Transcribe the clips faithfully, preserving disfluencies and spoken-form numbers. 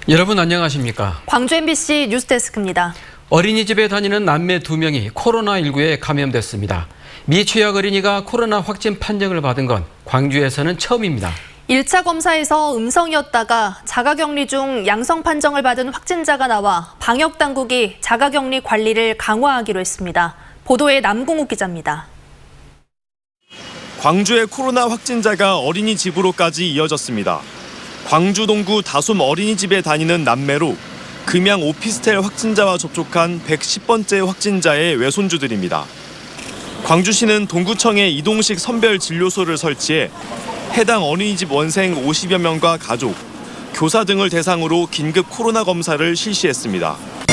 여러분 안녕하십니까? 광주 엠비씨 뉴스데스크입니다. 어린이집에 다니는 남매 두 명이 코로나십구에 감염됐습니다. 미취학 어린이가 코로나 확진 판정을 받은 건 광주에서는 처음입니다. 일 차 검사에서 음성이었다가 자가격리 중 양성 판정을 받은 확진자가 나와 방역당국이 자가격리 관리를 강화하기로 했습니다. 보도에 남궁욱 기자입니다. 광주의 코로나 확진자가 어린이집으로까지 이어졌습니다. 광주 동구 다솜 어린이집에 다니는 남매로 금양 오피스텔 확진자와 접촉한 백십 번째 확진자의 외손주들입니다. 광주시는 동구청에 이동식 선별진료소를 설치해 해당 어린이집 원생 오십여 명과 가족, 교사 등을 대상으로 긴급 코로나 검사를 실시했습니다.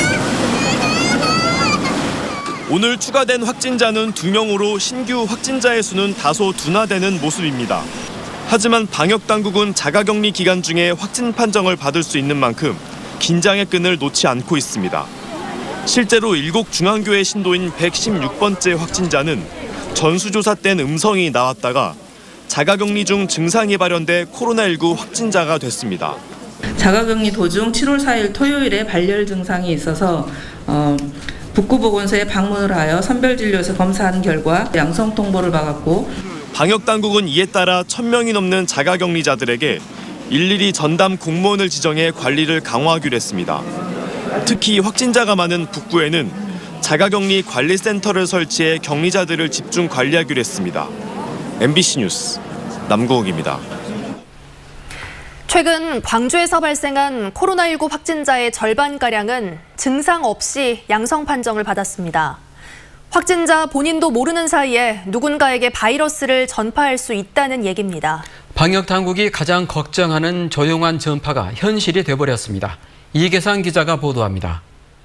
오늘 추가된 확진자는 두 명으로 신규 확진자의 수는 다소 둔화되는 모습입니다. 하지만 방역당국은 자가격리 기간 중에 확진 판정을 받을 수 있는 만큼 긴장의 끈을 놓지 않고 있습니다. 실제로 일곡 중앙교회 신도인 백십육 번째 확진자는 전수조사 땐 음성이 나왔다가 자가격리 중 증상이 발현돼 코로나십구 확진자가 됐습니다. 자가격리 도중 칠월 사일 토요일에 발열 증상이 있어서 어, 북구보건소에 방문을 하여 선별진료소 검사한 결과 양성 통보를 받았고, 방역당국은 이에 따라 천 명이 넘는 자가격리자들에게 일일이 전담 공무원을 지정해 관리를 강화하기로 했습니다. 특히 확진자가 많은 북구에는 자가격리 관리센터를 설치해 격리자들을 집중 관리하기로 했습니다. 엠비씨 뉴스 남궁욱입니다. 최근 광주에서 발생한 코로나십구 확진자의 절반가량은 증상 없이 양성 판정을 받았습니다. 확진자 본인도 모르는 사이에 누군가에게 바이러스를 전파할 수 있다는 얘기입니다. 방역당국이 가장 걱정하는 조용한 전파가 현실이 돼버렸습니다. 이계상 기자가 보도합니다.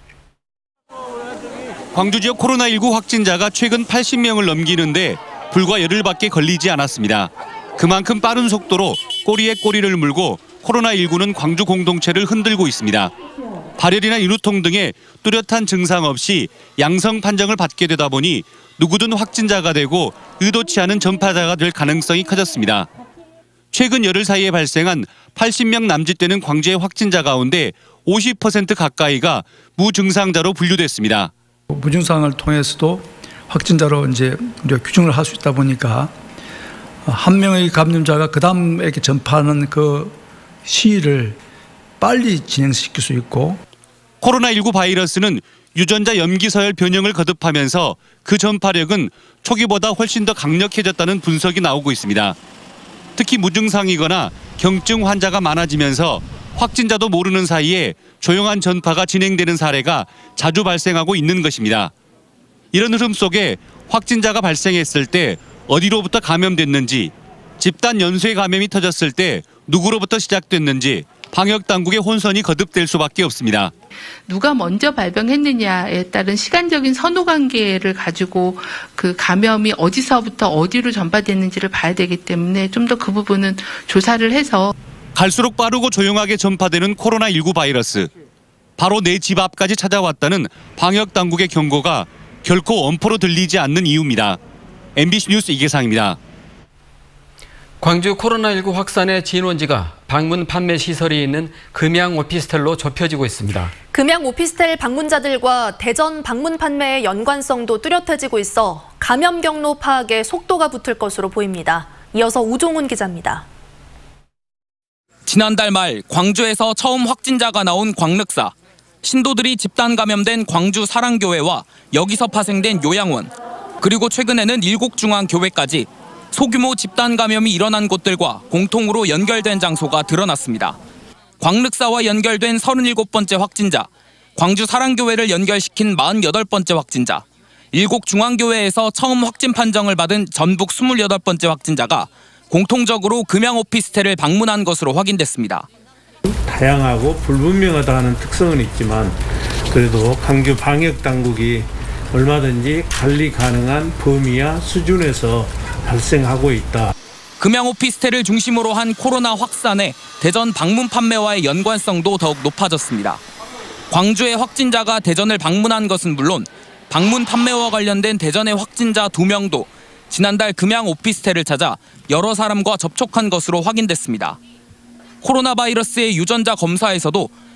광주 지역 코로나십구 확진자가 최근 팔십 명을 넘기는데 불과 열흘밖에 걸리지 않았습니다. 그만큼 빠른 속도로 꼬리에 꼬리를 물고 코로나십구는 광주 공동체를 흔들고 있습니다. 발열이나 인후통 등의 뚜렷한 증상 없이 양성 판정을 받게 되다 보니 누구든 확진자가 되고 의도치 않은 전파자가 될 가능성이 커졌습니다. 최근 열흘 사이에 발생한 팔십 명 남짓되는 광주의 확진자 가운데 오십 퍼센트 가까이가 무증상자로 분류됐습니다. 무증상을 통해서도 확진자로 이제 우리가 규정을 할 수 있다 보니까 한 명의 감염자가 그 다음에게 전파하는 그 시일을 빨리 진행시킬 수 있고, 코로나십구 바이러스는 유전자 염기서열 변형을 거듭하면서 그 전파력은 초기보다 훨씬 더 강력해졌다는 분석이 나오고 있습니다. 특히 무증상이거나 경증 환자가 많아지면서 확진자도 모르는 사이에 조용한 전파가 진행되는 사례가 자주 발생하고 있는 것입니다. 이런 흐름 속에 확진자가 발생했을 때 어디로부터 감염됐는지, 집단 연쇄 감염이 터졌을 때 누구로부터 시작됐는지 방역당국의 혼선이 거듭될 수밖에 없습니다. 누가 먼저 발병했느냐에 따른 시간적인 선후관계를 가지고 그 감염이 어디서부터 어디로 전파됐는지를 봐야 되기 때문에 좀 더 그 부분은 조사를 해서. 갈수록 빠르고 조용하게 전파되는 코로나십구 바이러스. 바로 내 집 앞까지 찾아왔다는 방역당국의 경고가 결코 엄포로 들리지 않는 이유입니다. 엠비씨 뉴스 이계상입니다. 광주 코로나십구 확산의 진원지가 방문 판매 시설이 있는 금양 오피스텔로 좁혀지고 있습니다. 금양 오피스텔 방문자들과 대전 방문 판매의 연관성도 뚜렷해지고 있어 감염 경로 파악에 속도가 붙을 것으로 보입니다. 이어서 우종훈 기자입니다. 지난달 말 광주에서 처음 확진자가 나온 광륵사. 신도들이 집단 감염된 광주 사랑교회와 여기서 파생된 요양원, 그리고 최근에는 일곡중앙교회까지 소규모 집단 감염이 일어난 곳들과 공통으로 연결된 장소가 드러났습니다. 광륵사와 연결된 서른일곱 번째 확진자, 광주 사랑교회를 연결시킨 마흔여덟 번째 확진자, 일곡중앙교회에서 처음 확진 판정을 받은 전북 스물여덟 번째 확진자가 공통적으로 금양 오피스텔을 방문한 것으로 확인됐습니다. 다양하고 불분명하다는 특성은 있지만 그래도 광주 방역당국이 얼마든지 관리 가능한 범위와 수준에서 발생하고 있다. 금양 오피스텔을 중심으로 한 코로나 확산에 대전 방문 판매와의 연관성도 더욱 높아졌습니다. 광주의 확진자가 대전을 방문한 것은 물론 방문 판매와 관련된 대전의 확진자 두 명도 지난달 금양 오피스텔을 찾아 여러 사람과 접촉한 것으로 확인됐습니다. 코로나 바이러스의 유전자 검사에서도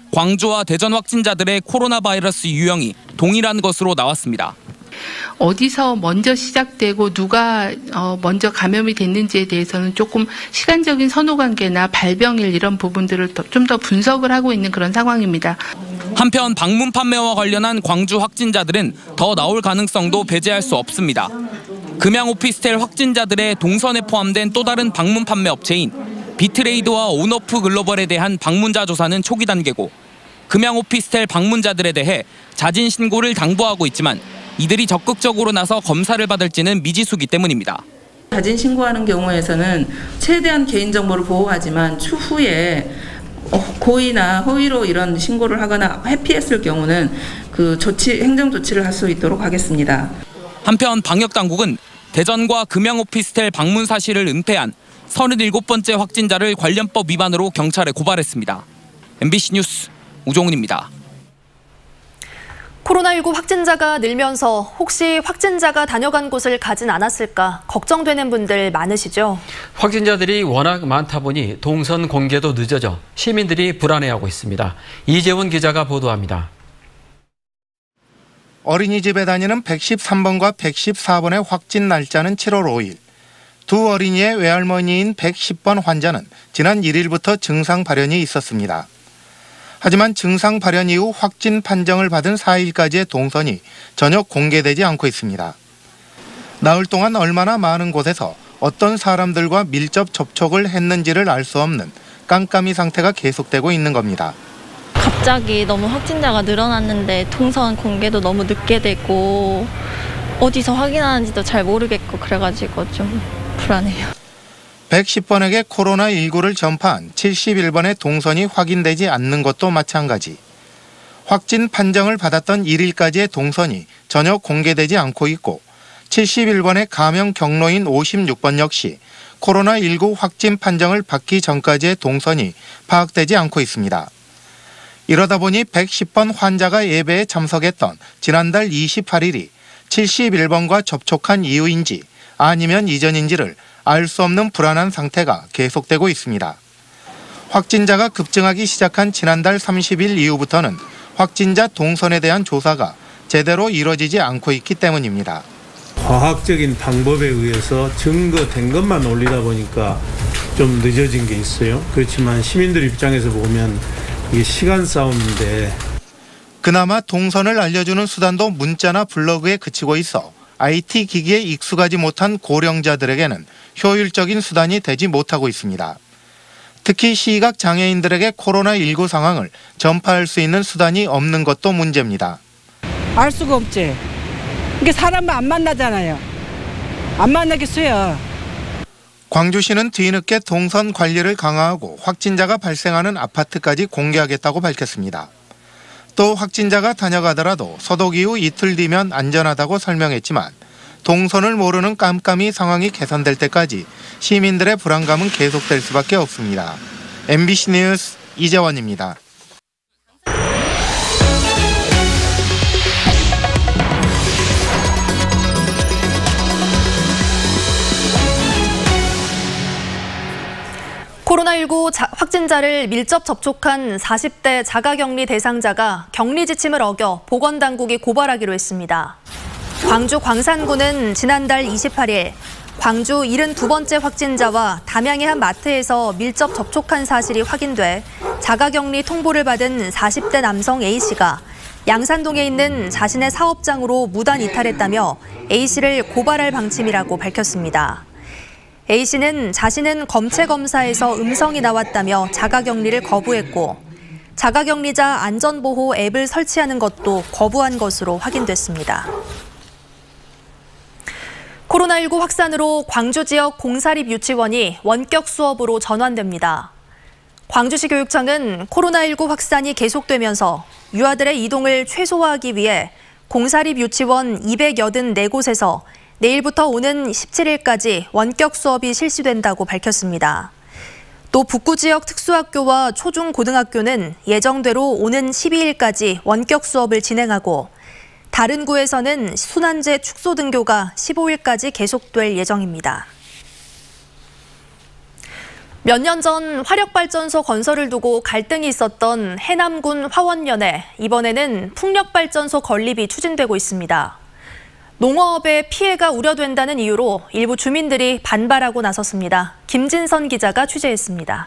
광주와 대전 확진자들의 코로나 바이러스 유형이 동일한 것으로 나왔습니다. 어디서 먼저 시작되고 누가 먼저 감염이 됐는지에 대해서는 조금 시간적인 선후관계나 발병일 이런 부분들을 좀 더 분석을 하고 있는 그런 상황입니다. 한편 방문 판매와 관련한 광주 확진자들은 더 나올 가능성도 배제할 수 없습니다. 금양 오피스텔 확진자들의 동선에 포함된 또 다른 방문 판매 업체인 비트레이드와 온오프 글로벌에 대한 방문자 조사는 초기 단계고 금양 오피스텔 방문자들에 대해 자진 신고를 당부하고 있지만 이들이 적극적으로 나서 검사를 받을지는 미지수기 때문입니다. 자진 신고하는 경우에서는 최대한 개인정보를 보호하지만 추후에 고의나 허위로 이런 신고를 하거나 회피했을 경우는 그 조치, 행정 조치를 할 수 있도록 하겠습니다. 한편 방역당국은 대전과 금양 오피스텔 방문 사실을 은폐한 서른일곱 번째 확진자를 관련법 위반으로 경찰에 고발했습니다. 엠비씨 뉴스 우종훈입니다. 코로나십구 확진자가 늘면서 혹시 확진자가 다녀간 곳을 가진 않았을까 걱정되는 분들 많으시죠? 확진자들이 워낙 많다 보니 동선 공개도 늦어져 시민들이 불안해하고 있습니다. 이재원 기자가 보도합니다. 어린이집에 다니는 백십삼 번과 백십사 번의 확진 날짜는 칠월 오일. 두 어린이의 외할머니인 백십 번 환자는 지난 일 일부터 증상 발현이 있었습니다. 하지만 증상 발현 이후 확진 판정을 받은 사 일까지의 동선이 전혀 공개되지 않고 있습니다. 나흘 동안 얼마나 많은 곳에서 어떤 사람들과 밀접 접촉을 했는지를 알 수 없는 깜깜이 상태가 계속되고 있는 겁니다. 갑자기 너무 확진자가 늘어났는데 동선 공개도 너무 늦게 되고 어디서 확인하는지도 잘 모르겠고 그래가지고 좀 불안해요. 백십 번에게 코로나 십구를 전파한 칠십일 번의 동선이 확인되지 않는 것도 마찬가지. 확진 판정을 받았던 일 일까지의 동선이 전혀 공개되지 않고 있고 칠십일 번의 감염 경로인 오십육 번 역시 코로나 십구 확진 판정을 받기 전까지의 동선이 파악되지 않고 있습니다. 이러다 보니 백십 번 환자가 예배에 참석했던 지난달 이십팔 일이 칠십일 번과 접촉한 이후인지 아니면 이전인지를 알 수 없는 불안한 상태가 계속되고 있습니다. 확진자가 급증하기 시작한 지난달 삼십 일 이후부터는 확진자 동선에 대한 조사가 제대로 이루어지지 않고 있기 때문입니다. 과학적인 방법에 의해서 증거된 것만 올리다 보니까 좀 늦어진 게 있어요. 그렇지만 시민들 입장에서 보면 이게 시간 싸움인데 그나마 동선을 알려주는 수단도 문자나 블로그에 그치고 있어 아이티 기기에 익숙하지 못한 고령자들에게는 효율적인 수단이 되지 못하고 있습니다. 특히 시각 장애인들에게 코로나 십구 상황을 전파할 수 있는 수단이 없는 것도 문제입니다. 알 수가 없지. 이게 사람만 안 만나잖아요. 안 만나겠어요. 광주시는 뒤늦게 동선 관리를 강화하고 확진자가 발생하는 아파트까지 공개하겠다고 밝혔습니다. 또 확진자가 다녀가더라도 소독 이후 이틀 뒤면 안전하다고 설명했지만 동선을 모르는 깜깜이 상황이 개선될 때까지 시민들의 불안감은 계속될 수밖에 없습니다. 엠비씨 뉴스 이재원입니다. 코로나 십구 확진자를 밀접 접촉한 사십 대 자가격리 대상자가 격리 지침을 어겨 보건당국이 고발하기로 했습니다. 광주 광산구는 지난달 이십팔 일 광주 칠십이 번째 확진자와 담양의 한 마트에서 밀접 접촉한 사실이 확인돼 자가격리 통보를 받은 사십 대 남성 A씨가 양산동에 있는 자신의 사업장으로 무단 이탈했다며 A씨를 고발할 방침이라고 밝혔습니다. A씨는 자신은 검체 검사에서 음성이 나왔다며 자가격리를 거부했고 자가격리자 안전보호 앱을 설치하는 것도 거부한 것으로 확인됐습니다. 코로나 십구 확산으로 광주 지역 공사립 유치원이 원격 수업으로 전환됩니다. 광주시 교육청은 코로나 십구 확산이 계속되면서 유아들의 이동을 최소화하기 위해 공사립 유치원 이백팔십사 곳에서 내일부터 오는 십칠 일까지 원격 수업이 실시된다고 밝혔습니다. 또 북구 지역 특수학교와 초중고등학교는 예정대로 오는 십이 일까지 원격 수업을 진행하고 다른 구에서는 순환제 축소 등교가 십오 일까지 계속될 예정입니다. 몇 년 전 화력발전소 건설을 두고 갈등이 있었던 해남군 화원면에 이번에는 풍력발전소 건립이 추진되고 있습니다. 농어업에 피해가 우려된다는 이유로 일부 주민들이 반발하고 나섰습니다. 김진선 기자가 취재했습니다.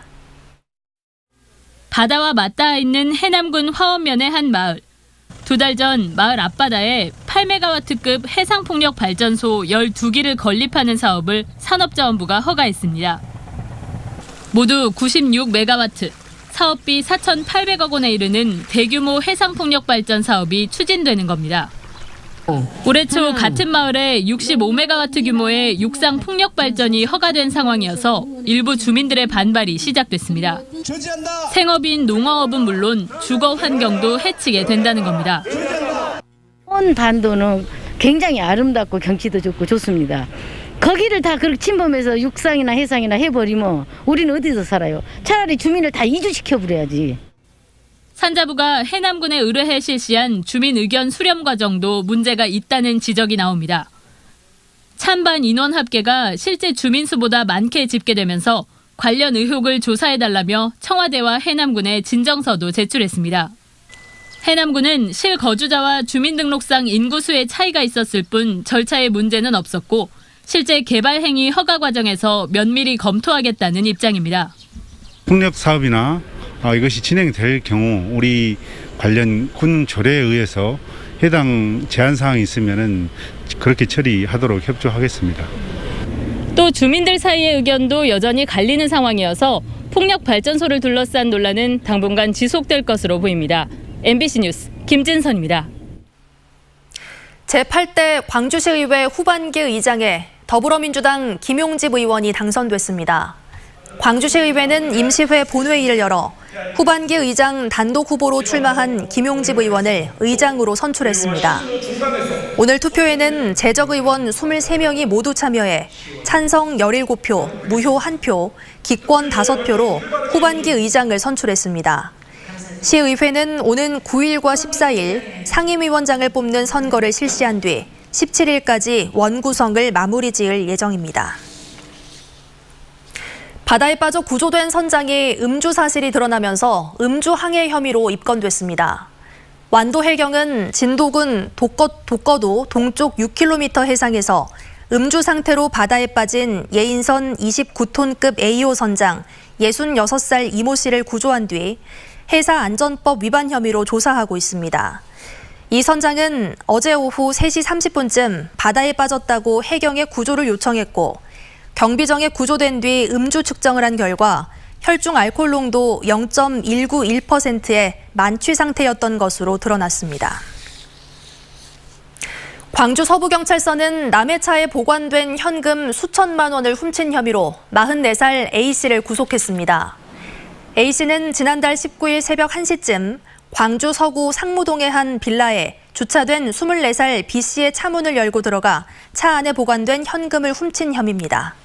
바다와 맞닿아 있는 해남군 화원면의 한 마을. 두 달 전 마을 앞바다에 팔 메가와트급 해상풍력 발전소 열두 기를 건립하는 사업을 산업자원부가 허가했습니다. 모두 구십육 메가와트, 사업비 사천팔백억 원에 이르는 대규모 해상풍력 발전 사업이 추진되는 겁니다. 올해 초 음. 같은 마을에 육십오 메가와트 규모의 육상 풍력 발전이 허가된 상황이어서 일부 주민들의 반발이 시작됐습니다. 생업인 농어업은 물론 주거 환경도 해치게 된다는 겁니다. 온 반도는 굉장히 아름답고 경치도 좋고 좋습니다. 거기를 다 그렇게 침범해서 육상이나 해상이나 해버리면 우리는 어디서 살아요? 차라리 주민을 다 이주시켜 버려야지. 산자부가 해남군에 의뢰해 실시한 주민 의견 수렴 과정도 문제가 있다는 지적이 나옵니다. 찬반 인원 합계가 실제 주민 수보다 많게 집계되면서 관련 의혹을 조사해달라며 청와대와 해남군에 진정서도 제출했습니다. 해남군은 실거주자와 주민등록상 인구수의 차이가 있었을 뿐 절차에 문제는 없었고 실제 개발 행위 허가 과정에서 면밀히 검토하겠다는 입장입니다. 풍력 사업이나 어, 이것이 진행될 경우 우리 관련 군 조례에 의해서 해당 제한 사항이 있으면은 그렇게 처리하도록 협조하겠습니다. 또 주민들 사이의 의견도 여전히 갈리는 상황이어서 풍력 발전소를 둘러싼 논란은 당분간 지속될 것으로 보입니다. 엠비씨 뉴스 김진선입니다. 제팔 대 광주시의회 후반기 의장에 더불어민주당 김용집 의원이 당선됐습니다. 광주시의회는 임시회 본회의를 열어 후반기 의장 단독 후보로 출마한 김용집 의원을 의장으로 선출했습니다. 오늘 투표에는 재적 의원 이십삼 명이 모두 참여해 찬성 열일곱 표, 무효 한 표, 기권 다섯 표로 후반기 의장을 선출했습니다. 시의회는 오는 구 일과 십사 일 상임위원장을 뽑는 선거를 실시한 뒤 십칠 일까지 원구성을 마무리 지을 예정입니다. 바다에 빠져 구조된 선장이 음주 사실이 드러나면서 음주 항해 혐의로 입건됐습니다. 완도 해경은 진도군 독거, 독거도 동쪽 육 킬로미터 해상에서 음주 상태로 바다에 빠진 예인선 이십구 톤급 에이오 선장 예순여섯 살 이모 씨를 구조한 뒤 해사안전법 위반 혐의로 조사하고 있습니다. 이 선장은 어제 오후 세 시 삼십 분쯤 바다에 빠졌다고 해경에 구조를 요청했고 경비정에 구조된 뒤 음주 측정을 한 결과 혈중 알코올 농도 영 점 일구일 퍼센트의 만취 상태였던 것으로 드러났습니다. 광주 서부경찰서는 남의 차에 보관된 현금 수천만 원을 훔친 혐의로 마흔네 살 A씨를 구속했습니다. A씨는 지난달 십구 일 새벽 한 시쯤 광주 서구 상무동의 한 빌라에 주차된 스물네 살 B씨의 차문을 열고 들어가 차 안에 보관된 현금을 훔친 혐의입니다.